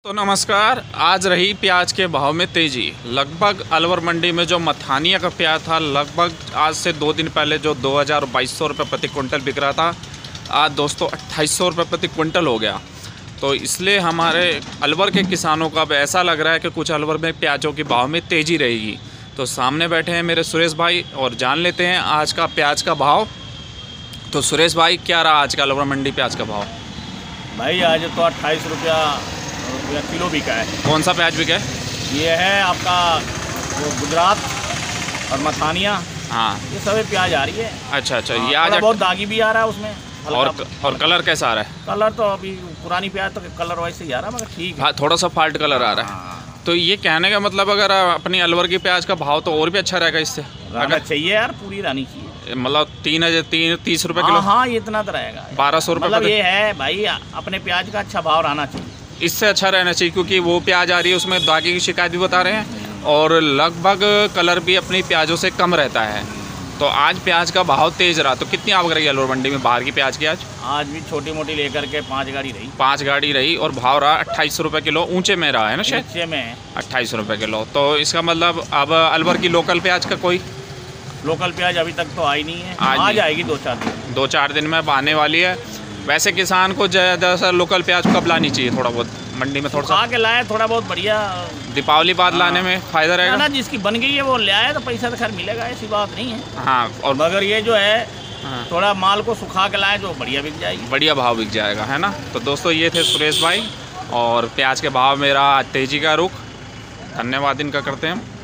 तो नमस्कार। आज रही प्याज के भाव में तेज़ी। लगभग अलवर मंडी में जो मथानिया का प्याज था, लगभग आज से 2 दिन पहले जो 2200 रुपये प्रति क्विंटल बिक रहा था, आज दोस्तों 2800 रुपये प्रति क्विंटल हो गया। तो इसलिए हमारे अलवर के किसानों का अब ऐसा लग रहा है कि कुछ अलवर में प्याज़ों के भाव में तेज़ी रहेगी। तो सामने बैठे हैं मेरे सुरेश भाई और जान लेते हैं आज का प्याज का भाव। तो सुरेश भाई, क्या रहा आज का अलवर मंडी प्याज का भाव? भाई आज तो 28 रुपया किलो बिका है। कौन सा प्याज बिका है? ये है आपका वो गुजरात और मथानिया। हाँ, ये सब प्याज आ रही है। अच्छा। हाँ, ये आज बहुत दागी भी आ रहा है उसमें। और कलर कैसा आ रहा है? कलर तो अभी पुरानी प्याज तो कलर वैसे ही आ रहा है, मगर ठीक है। हाँ, थोड़ा सा फाल्ट कलर आ रहा है। हाँ। तो ये कहने का मतलब अगर अपनी अलवर की प्याज का भाव तो और भी अच्छा रहेगा इससे। अगर चाहिए यार, पूरी रहनी चाहिए। मतलब 30 रुपये किलो। हाँ, ये इतना तो रहेगा। 1200 रुपये मतलब ये है भाई, अपने प्याज का अच्छा भाव रहना चाहिए। इससे अच्छा रहना चाहिए, क्योंकि वो प्याज आ रही है उसमें दागे की शिकायत भी बता रहे हैं और लगभग कलर भी अपनी प्याजों से कम रहता है। तो आज प्याज का भाव तेज़ रहा। तो कितनी आवक रही अलवर मंडी में बाहर की प्याज की? आज भी छोटी मोटी लेकर के 5 गाड़ी रही। 5 गाड़ी रही और भाव रहा 2800 रुपये किलो। ऊंचे में रहा है ना शायद? ऊंचे में 2800 रुपये किलो। तो इसका मतलब अब अलवर की लोकल प्याज का कोई लोकल प्याज अभी तक तो आई नहीं है। आ जाएगी 2-4 दिन में आने वाली है। वैसे किसान को ज़्यादा लोकल प्याज कब लानी चाहिए? थोड़ा बहुत मंडी में थोड़ा सा के लाए, थोड़ा बहुत बढ़िया दीपावली बाद लाने में फ़ायदा रहेगा ना। जिसकी बन गई है वो ले आए तो पैसा तो खैर मिलेगा, ऐसी बात नहीं है। हाँ, और मगर ये जो है थोड़ा माल को सुखा के लाए जो बढ़िया बिक जाएगी, बढ़िया भाव बिक जाएगा, है ना। तो दोस्तों, ये थे सुरेश भाई और प्याज के भाव में रहा तेज़ी का रुख। धन्यवाद इनका करते हैं हम।